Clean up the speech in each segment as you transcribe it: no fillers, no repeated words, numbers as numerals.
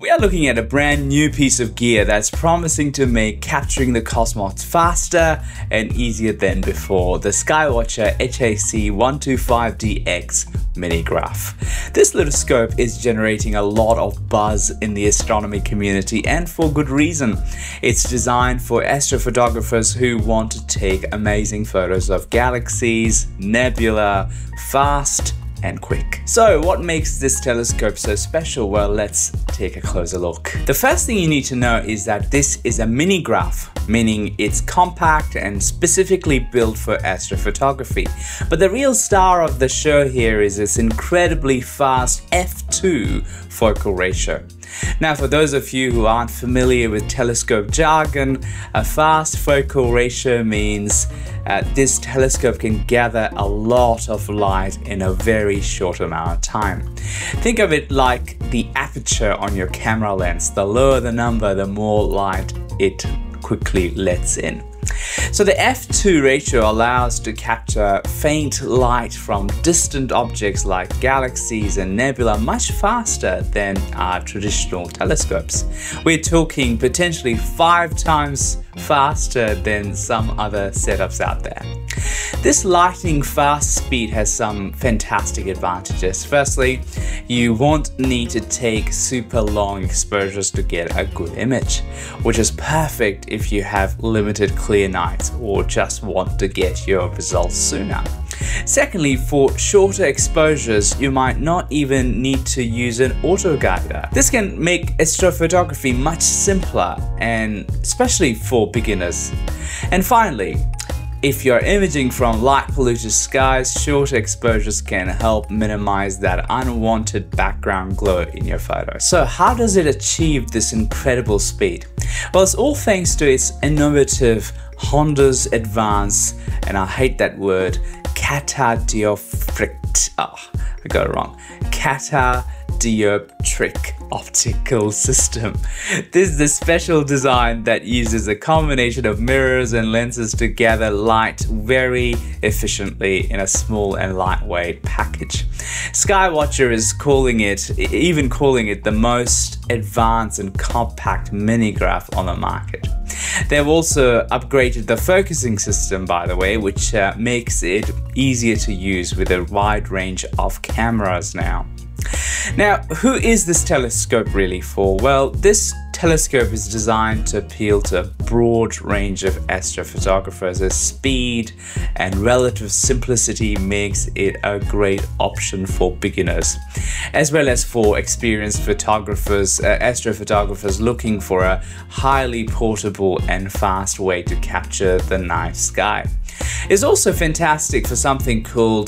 We are looking at a brand new piece of gear that's promising to make capturing the cosmos faster and easier than before, the Sky-Watcher HAC125DX mini-graph. This little scope is generating a lot of buzz in the astronomy community, and for good reason. It's designed for astrophotographers who want to take amazing photos of galaxies, nebula, fast and quick. So what makes this telescope so special? Well, let's take a closer look. The first thing you need to know is that this is a mini-graph, meaning it's compact and specifically built for astrophotography. But the real star of the show here is its incredibly fast f2 focal ratio. Now, for those of you who aren't familiar with telescope jargon, a fast focal ratio means this telescope can gather a lot of light in a very short amount of time. Think of it like the aperture on your camera lens. The lower the number, the more light it quickly lets in. So the f2 ratio allows to capture faint light from distant objects like galaxies and nebula much faster than our traditional telescopes. We're talking potentially 5 times faster than some other setups out there. This lightning fast speed has some fantastic advantages. Firstly, you won't need to take super long exposures to get a good image, which is perfect if you have limited clear nights or just want to get your results sooner. Secondly, for shorter exposures, you might not even need to use an auto-guider. This can make astrophotography much simpler, and especially for beginners. And finally, if you're imaging from light polluted skies, shorter exposures can help minimize that unwanted background glow in your photo. So how does it achieve this incredible speed? Well, it's all thanks to its innovative Honda's advanced, and I hate that word, catadioptric. Oh, I got it wrong. Catadioptric optical system. This is the special design that uses a combination of mirrors and lenses to gather light very efficiently in a small and lightweight package. Sky-Watcher is calling it the most advanced and compact mini-graph on the market. They've also upgraded the focusing system, by the way, which makes it easier to use with a wide range of cameras now. Now, who is this telescope really for? Well, this telescope is designed to appeal to a broad range of astrophotographers as speed and relative simplicity makes it a great option for beginners, as well as for experienced photographers, astrophotographers looking for a highly portable and fast way to capture the night sky. It's also fantastic for something called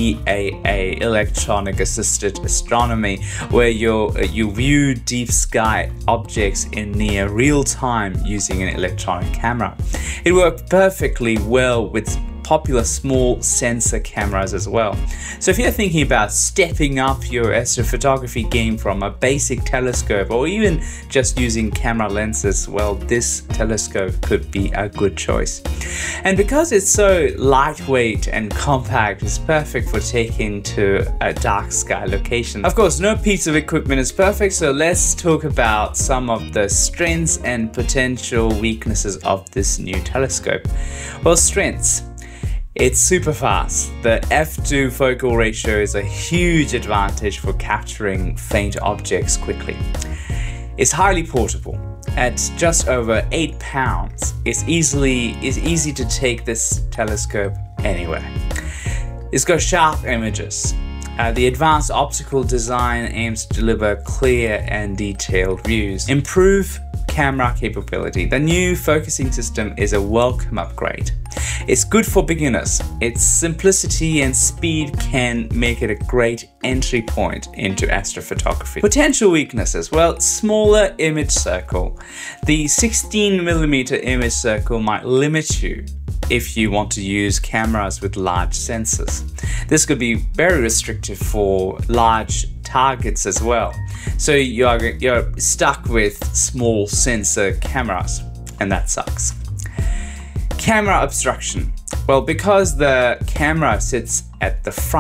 EAA, Electronic Assisted Astronomy, where you view deep sky objects in near real time using an electronic camera. It worked perfectly well with popular small sensor cameras as well. So if you're thinking about stepping up your astrophotography game from a basic telescope or even just using camera lenses, well, this telescope could be a good choice. And because it's so lightweight and compact, it's perfect for taking to a dark sky location. Of course, no piece of equipment is perfect, so let's talk about some of the strengths and potential weaknesses of this new telescope. Well, strengths. It's super fast. The f2 focal ratio is a huge advantage for capturing faint objects quickly. It's highly portable. At just over 8 pounds, it's easy to take this telescope anywhere. It's got sharp images. The advanced optical design aims to deliver clear and detailed views. Improve camera capability. The new focusing system is a welcome upgrade. It's good for beginners. Its simplicity and speed can make it a great entry point into astrophotography. Potential weaknesses. Well, smaller image circle. The 16mm image circle might limit you if you want to use cameras with large sensors. This could be very restrictive for large targets as well. So you're stuck with small sensor cameras, and that sucks. Camera obstruction. Well, because the camera sits at the front,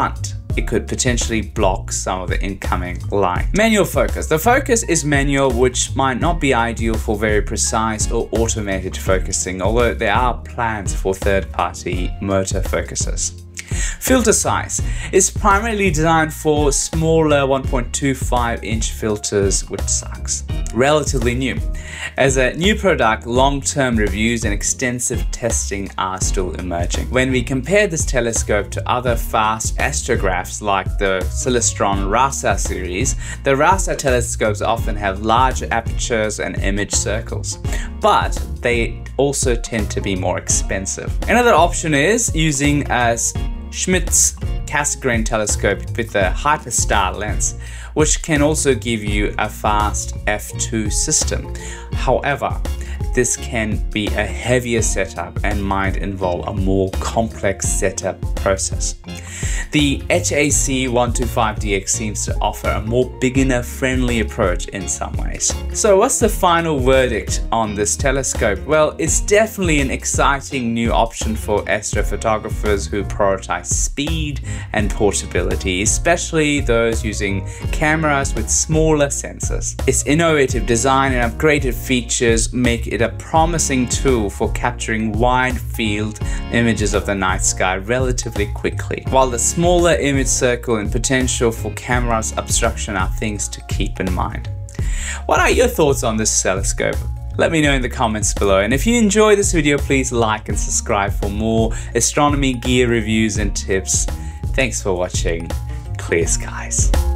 it could potentially block some of the incoming light. Manual focus. The focus is manual, which might not be ideal for very precise or automated focusing, although there are plans for third-party motor focusers. Filter size is primarily designed for smaller 1.25-inch filters, which sucks. Relatively new. As a new product, long-term reviews and extensive testing are still emerging. When we compare this telescope to other fast astrographs like the Celestron RASA series, the RASA telescopes often have larger apertures and image circles, but they also tend to be more expensive. Another option is using a Schmidt's Cassegrain telescope with a hyperstar lens, which can also give you a fast f2 system. However, this can be a heavier setup and might involve a more complex setup process. The HAC125DX seems to offer a more beginner-friendly approach in some ways. So what's the final verdict on this telescope? Well, it's definitely an exciting new option for astrophotographers who prioritize speed and portability, especially those using cameras with smaller sensors. Its innovative design and upgraded features make it a promising tool for capturing wide field images of the night sky relatively quickly, while the smaller image circle and potential for camera's obstruction are things to keep in mind. What are your thoughts on this telescope? Let me know in the comments below, and if you enjoyed this video, please like and subscribe for more astronomy gear reviews and tips. Thanks for watching. Clear skies.